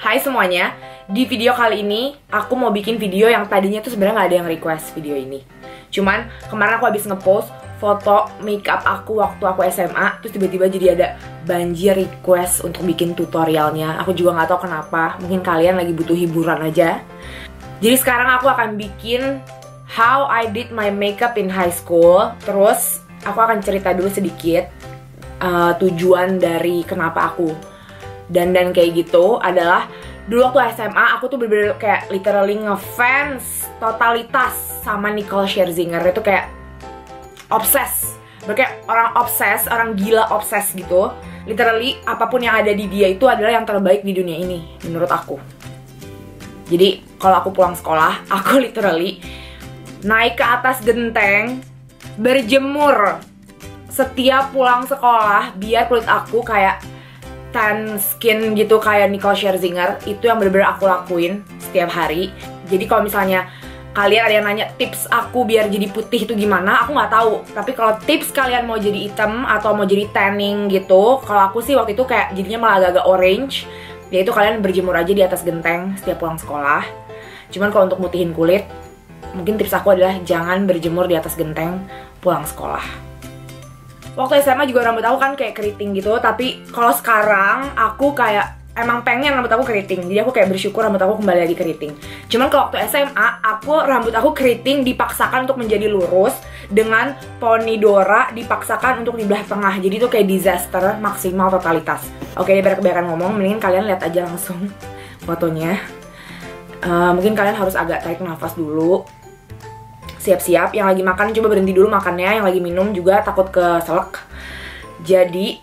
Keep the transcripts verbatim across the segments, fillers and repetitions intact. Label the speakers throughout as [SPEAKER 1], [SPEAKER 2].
[SPEAKER 1] Hai semuanya, di video kali ini aku mau bikin video yang tadinya tuh sebenarnya nggak ada yang request video ini. Cuman kemarin aku habis ngepost foto makeup aku waktu aku S M A, terus tiba-tiba jadi ada banjir request untuk bikin tutorialnya. Aku juga nggak tahu kenapa, mungkin kalian lagi butuh hiburan aja. Jadi sekarang aku akan bikin how I did my makeup in high school. Terus aku akan cerita dulu sedikit uh, tujuan dari kenapa aku dandan kayak gitu adalah dulu waktu S M A aku tuh bener-bener kayak literally ngefans totalitas sama Nicole Scherzinger. Itu kayak obses, kayak orang obses, orang gila obses gitu. Literally apapun yang ada di dia itu adalah yang terbaik di dunia ini menurut aku. Jadi kalau aku pulang sekolah, aku literally naik ke atas genteng, berjemur setiap pulang sekolah biar kulit aku kayak tan skin gitu kayak Nicole Scherzinger. Itu yang bener-bener aku lakuin setiap hari. Jadi kalau misalnya kalian ada yang nanya tips aku biar jadi putih itu gimana, aku nggak tahu. Tapi kalau tips kalian mau jadi hitam atau mau jadi tanning gitu, kalau aku sih waktu itu kayak jadinya malah agak-agak orange. Yaitu kalian berjemur aja di atas genteng setiap pulang sekolah. Cuman kalau untuk mutihin kulit, mungkin tips aku adalah jangan berjemur di atas genteng pulang sekolah. Waktu S M A juga rambut aku kan kayak keriting gitu, tapi kalau sekarang aku kayak emang pengen rambut aku keriting. Jadi aku kayak bersyukur rambut aku kembali lagi keriting. Cuman kalau waktu S M A, aku rambut aku keriting dipaksakan untuk menjadi lurus dengan poni Dora dipaksakan untuk di belah tengah. Jadi itu kayak disaster maksimal totalitas. Oke, daripada kebanyakan ngomong, mending kalian lihat aja langsung fotonya. Uh, mungkin kalian harus agak tarik nafas dulu. Siap-siap, yang lagi makan coba berhenti dulu makannya, yang lagi minum juga takut keselak. Jadi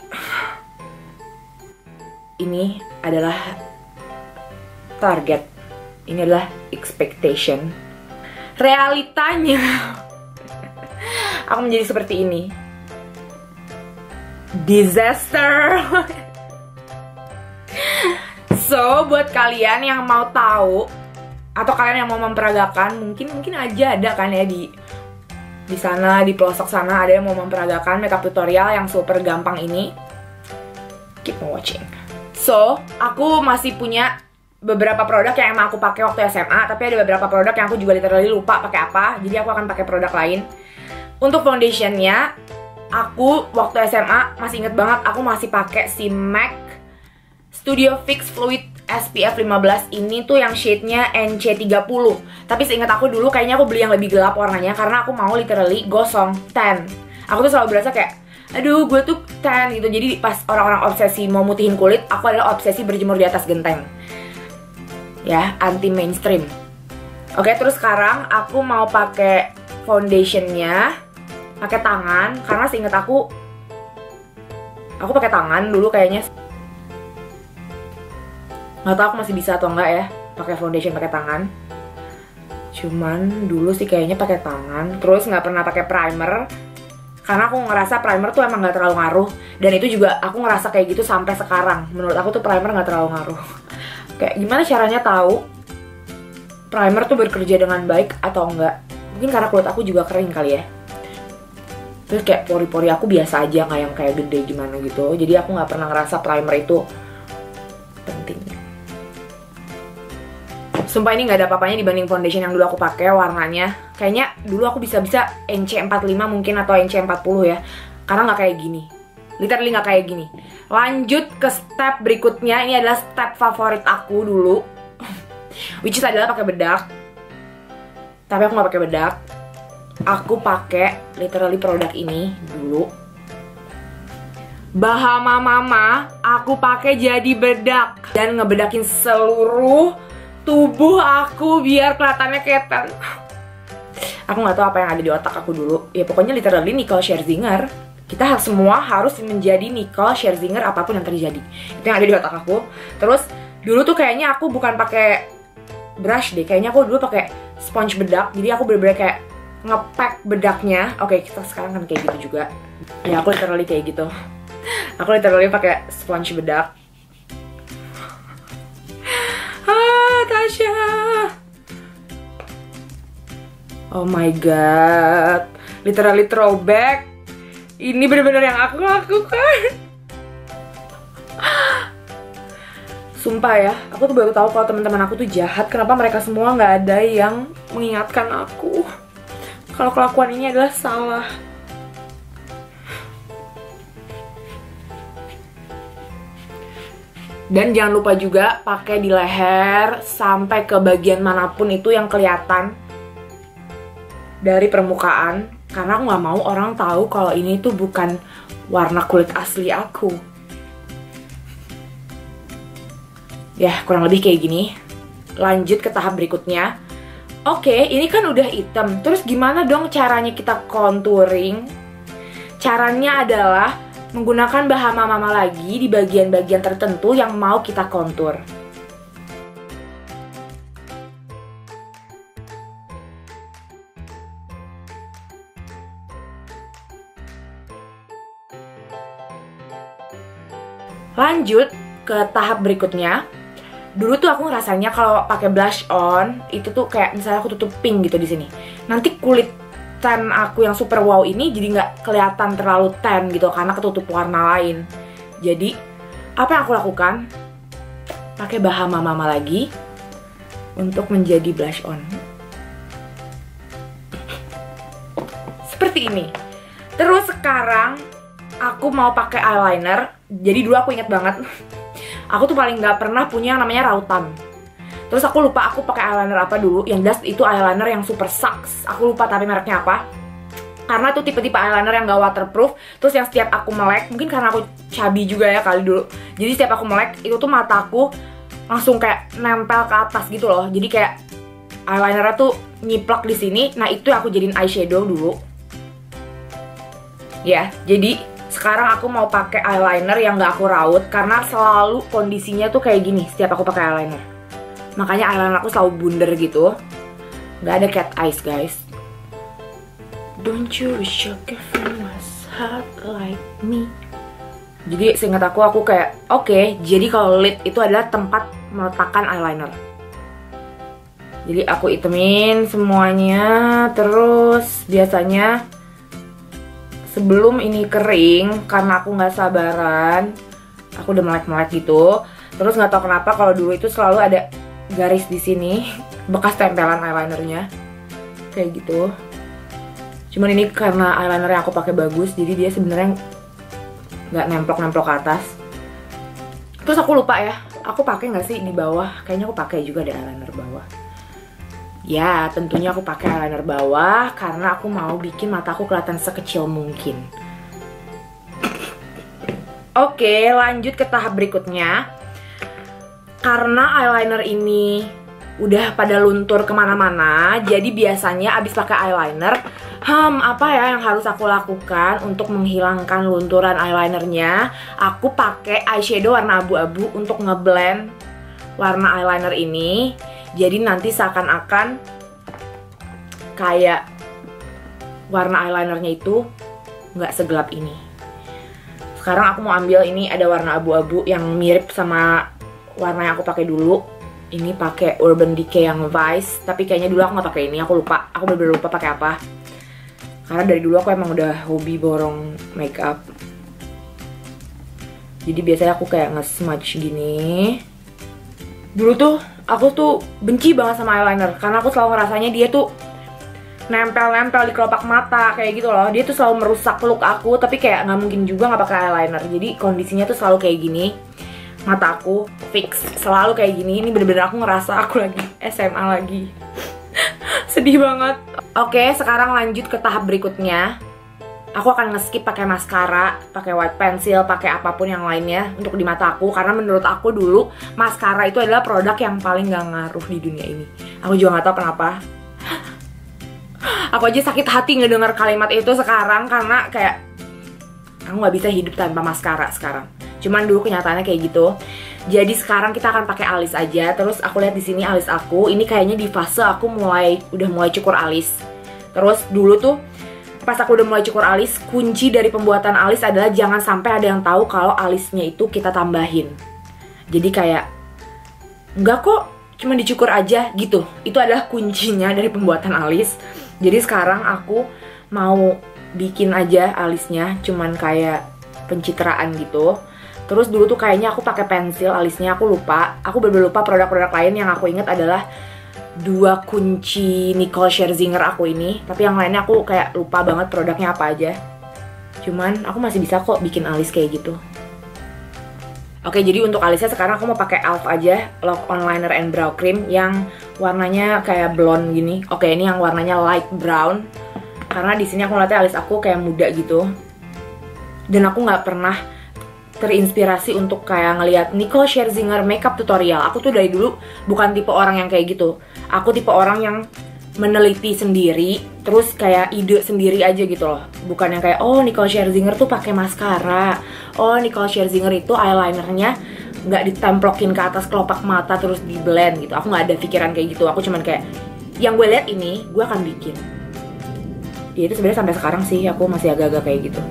[SPEAKER 1] ini adalah target, ini adalah expectation. Realitanya aku menjadi seperti ini. Disaster. So, buat kalian yang mau tahu atau kalian yang mau memperagakan, mungkin mungkin aja ada kan ya di di sana di pelosok sana ada yang mau memperagakan makeup tutorial yang super gampang ini. Keep on watching. So, aku masih punya beberapa produk yang emang aku pakai waktu S M A, tapi ada beberapa produk yang aku juga literally lupa pakai apa. Jadi aku akan pakai produk lain. Untuk foundationnya, aku waktu S M A masih inget banget aku masih pakai si MAC Studio Fix Fluid S P F lima belas. Ini tuh yang shade-nya N C tiga puluh. Tapi seingat aku dulu kayaknya aku beli yang lebih gelap warnanya karena aku mau literally gosong, tan. Aku tuh selalu berasa kayak aduh gue tuh tan gitu. Jadi pas orang-orang obsesi mau mutihin kulit, aku adalah obsesi berjemur di atas genteng. Ya, anti mainstream. Oke, terus sekarang aku mau pakai foundationnya pakai tangan karena seingat aku aku pakai tangan dulu kayaknya. Nggak tahu aku masih bisa atau enggak ya pakai foundation pakai tangan. Cuman dulu sih kayaknya pakai tangan. Terus nggak pernah pakai primer karena aku ngerasa primer tuh emang nggak terlalu ngaruh. Dan itu juga aku ngerasa kayak gitu sampai sekarang. Menurut aku tuh primer nggak terlalu ngaruh. Kayak gimana caranya tahu primer tuh bekerja dengan baik atau enggak? Mungkin karena kulit aku juga kering kali ya. Terus kayak pori-pori aku biasa aja, nggak yang kayak gede gimana gitu. Jadi aku nggak pernah ngerasa primer itu penting. Sumpah ini nggak ada apa-apanya dibanding foundation yang dulu aku pakai warnanya. Kayaknya dulu aku bisa-bisa N C empat puluh lima mungkin atau N C empat puluh ya. Karena nggak kayak gini. Literally nggak kayak gini. Lanjut ke step berikutnya. Ini adalah step favorit aku dulu. Which is adalah pakai bedak. Tapi aku nggak pakai bedak. Aku pakai literally produk ini dulu. Bahama Mama aku pakai jadi bedak dan ngebedakin seluruh tubuh aku biar kelihatannya kayak tan. Aku nggak tahu apa yang ada di otak aku dulu. Ya pokoknya literally Nicole Scherzinger. Kita harus semua harus menjadi Nicole Scherzinger apapun yang terjadi. Itu yang ada di otak aku. Terus dulu tuh kayaknya aku bukan pakai brush deh. Kayaknya aku dulu pakai sponge bedak. Jadi aku bener-bener kayak ngepack bedaknya. Oke, kita sekarang kan kayak gitu juga. Ya aku literally kayak gitu. Aku literally pakai sponge bedak. Tasha. Oh my god, literally throwback. Ini bener-bener yang aku lakukan. Sumpah ya, aku tuh baru tahu kalau teman-teman aku tuh jahat. Kenapa mereka semua nggak ada yang mengingatkan aku kalau kelakuan ini adalah salah. Dan jangan lupa juga pakai di leher sampai ke bagian manapun itu yang kelihatan dari permukaan. Karena aku nggak mau orang tahu kalau ini tuh bukan warna kulit asli aku. Ya, kurang lebih kayak gini. Lanjut ke tahap berikutnya. Oke, ini kan udah hitam. Terus gimana dong caranya kita contouring? Caranya adalah menggunakan bahama mama lagi di bagian-bagian tertentu yang mau kita kontur. Lanjut ke tahap berikutnya. Dulu tuh aku ngerasanya kalau pakai blush on itu tuh kayak misalnya aku tutup pink gitu di sini. Nanti kulit tan aku yang super wow ini jadi nggak kelihatan terlalu tan gitu karena ketutup warna lain. Jadi apa yang aku lakukan? Pakai bahama mama lagi untuk menjadi blush on. Seperti ini. Terus sekarang aku mau pakai eyeliner. Jadi dulu aku inget banget. Aku tuh paling nggak pernah punya yang namanya rautan. Terus aku lupa aku pakai eyeliner apa dulu. Yang jelas itu eyeliner yang super sucks. Aku lupa tapi mereknya apa. Karena tuh tipe-tipe eyeliner yang gak waterproof. Terus yang setiap aku melek, mungkin karena aku chubby juga ya kali dulu. Jadi setiap aku melek, itu tuh mataku langsung kayak nempel ke atas gitu loh. Jadi kayak eyelinernya tuh nyiplak di sini. Nah itu aku jadiin eyeshadow dulu. Ya, jadi sekarang aku mau pakai eyeliner yang gak aku raut karena selalu kondisinya tuh kayak gini setiap aku pakai eyeliner. Makanya eyeliner aku selalu bundar gitu. Gak ada cat eyes guys. Don't you wish your girlfriend was hot like me? Jadi seingat aku, aku kayak oke, okay, jadi kalau lid itu adalah tempat meletakkan eyeliner. Jadi aku itemin semuanya. Terus biasanya sebelum ini kering, karena aku nggak sabaran, aku udah melek-melek gitu. Terus nggak tahu kenapa kalau dulu itu selalu ada garis di sini, bekas tempelan eyelinernya, kayak gitu. Cuman ini karena eyeliner yang aku pakai bagus, jadi dia sebenarnya nggak nemplok-nemplok ke atas. Terus aku lupa ya, aku pakai nggak sih di bawah? Kayaknya aku pakai juga di eyeliner bawah. Ya, tentunya aku pakai eyeliner bawah karena aku mau bikin mataku kelihatan sekecil mungkin. Oke, lanjut ke tahap berikutnya. Karena eyeliner ini udah pada luntur kemana-mana, jadi biasanya abis pakai eyeliner, hmm, apa ya yang harus aku lakukan untuk menghilangkan lunturan eyelinernya? Aku pakai eyeshadow warna abu-abu untuk ngeblend warna eyeliner ini. Jadi nanti seakan-akan kayak warna eyelinernya itu nggak segelap ini. Sekarang aku mau ambil ini, ada warna abu-abu yang mirip sama warna yang aku pakai dulu. Ini pakai Urban Decay yang Vice, tapi kayaknya dulu aku nggak pakai ini, aku lupa. Aku bener-bener lupa pakai apa. Karena dari dulu aku emang udah hobi borong makeup. Jadi biasanya aku kayak nge-smudge gini. Dulu tuh aku tuh benci banget sama eyeliner karena aku selalu ngerasanya dia tuh nempel-nempel di kelopak mata kayak gitu loh. Dia tuh selalu merusak look aku, tapi kayak nggak mungkin juga nggak pakai eyeliner. Jadi kondisinya tuh selalu kayak gini. Mata aku fix selalu kayak gini. Ini bener-bener aku ngerasa aku lagi S M A lagi. Sedih banget. Oke, sekarang lanjut ke tahap berikutnya. Aku akan nge-skip pakai maskara, pakai white pencil, pakai apapun yang lainnya untuk di mata aku. Karena menurut aku dulu maskara itu adalah produk yang paling gak ngaruh di dunia ini. Aku juga gak tahu kenapa. Aku aja sakit hati ngedengar kalimat itu sekarang karena kayak aku gak bisa hidup tanpa maskara sekarang. Cuman dulu kenyataannya kayak gitu. Jadi sekarang kita akan pakai alis aja. Terus aku lihat di sini alis aku. Ini kayaknya di fase aku mulai udah mulai cukur alis. Terus dulu tuh pas aku udah mulai cukur alis, kunci dari pembuatan alis adalah jangan sampai ada yang tahu kalau alisnya itu kita tambahin. Jadi kayak enggak kok, cuma dicukur aja gitu. Itu adalah kuncinya dari pembuatan alis. Jadi sekarang aku mau bikin aja alisnya, cuman kayak pencitraan gitu. Terus dulu tuh kayaknya aku pakai pensil alisnya, aku lupa. Aku bener-bener lupa produk-produk lain. Yang aku inget adalah dua kunci Nicole Scherzinger aku ini. Tapi yang lainnya aku kayak lupa banget produknya apa aja. Cuman aku masih bisa kok bikin alis kayak gitu. Oke, jadi untuk alisnya sekarang aku mau pakai e l f aja, Lock On Liner and Brow Cream yang warnanya kayak blonde gini. Oke, ini yang warnanya light brown. Karena di sini aku ngeliatnya alis aku kayak muda gitu. Dan aku nggak pernah terinspirasi untuk kayak ngelihat Nicole Scherzinger makeup tutorial. Aku tuh dari dulu bukan tipe orang yang kayak gitu. Aku tipe orang yang meneliti sendiri, terus kayak ide sendiri aja gitu loh. Bukan yang kayak, oh Nicole Scherzinger tuh pakai maskara, oh Nicole Scherzinger itu eyelinernya nggak ditemplokin ke atas kelopak mata terus di blend gitu. Aku nggak ada pikiran kayak gitu. Aku cuman kayak, yang gue lihat ini, gue akan bikin. Ya itu sebenarnya sampai sekarang sih aku masih agak-agak kayak gitu.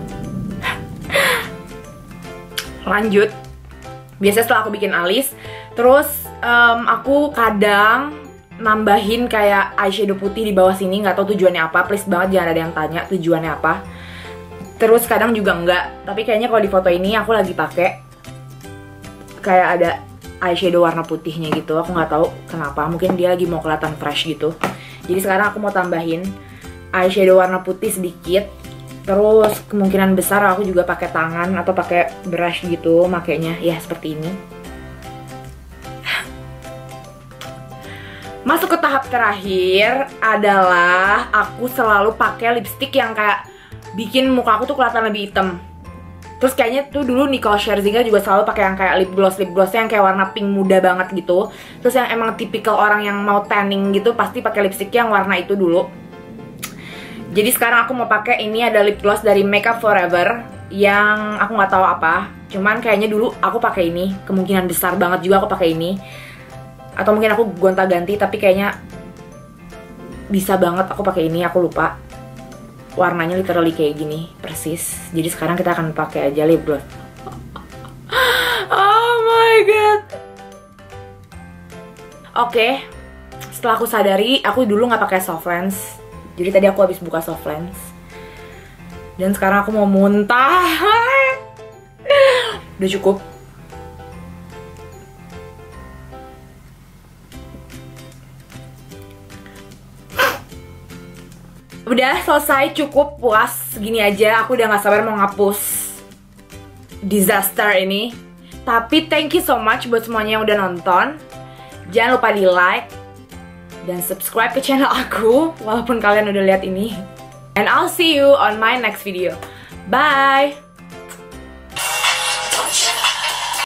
[SPEAKER 1] Lanjut, biasanya setelah aku bikin alis, terus um, aku kadang nambahin kayak eyeshadow putih di bawah sini, nggak tahu tujuannya apa. Please banget jangan ada yang tanya tujuannya apa. Terus kadang juga enggak, tapi kayaknya kalau di foto ini aku lagi pakai kayak ada eyeshadow warna putihnya gitu. Aku nggak tahu kenapa, mungkin dia lagi mau kelihatan fresh gitu. Jadi sekarang aku mau tambahin eyeshadow warna putih sedikit. Terus kemungkinan besar aku juga pakai tangan atau pakai brush gitu, makanya ya seperti ini. Masuk ke tahap terakhir adalah aku selalu pakai lipstick yang kayak bikin muka aku tuh kelihatan lebih hitam. Terus kayaknya tuh dulu Nicole Scherzinger juga selalu pakai yang kayak lip gloss, lip glossnya yang kayak warna pink muda banget gitu. Terus yang emang tipikal orang yang mau tanning gitu pasti pakai lipstick yang warna itu dulu. Jadi sekarang aku mau pakai ini, ada lip gloss dari Makeup Forever yang aku nggak tahu apa. Cuman kayaknya dulu aku pakai ini, kemungkinan besar banget juga aku pakai ini. Atau mungkin aku gonta-ganti, tapi kayaknya bisa banget aku pakai ini, aku lupa. Warnanya literally kayak gini, persis. Jadi sekarang kita akan pakai aja lip gloss. Oh my god. Oke, setelah aku sadari, aku dulu nggak pakai soft lens. Jadi tadi aku habis buka soft lens. Dan sekarang aku mau muntah. Udah cukup. Udah selesai, cukup, puas. Segini aja, aku udah gak sabar mau ngapus disaster ini. Tapi thank you so much buat semuanya yang udah nonton. Jangan lupa di like dan subscribe ke channel aku, walaupun kalian udah lihat ini. And I'll see you on my next video. Bye!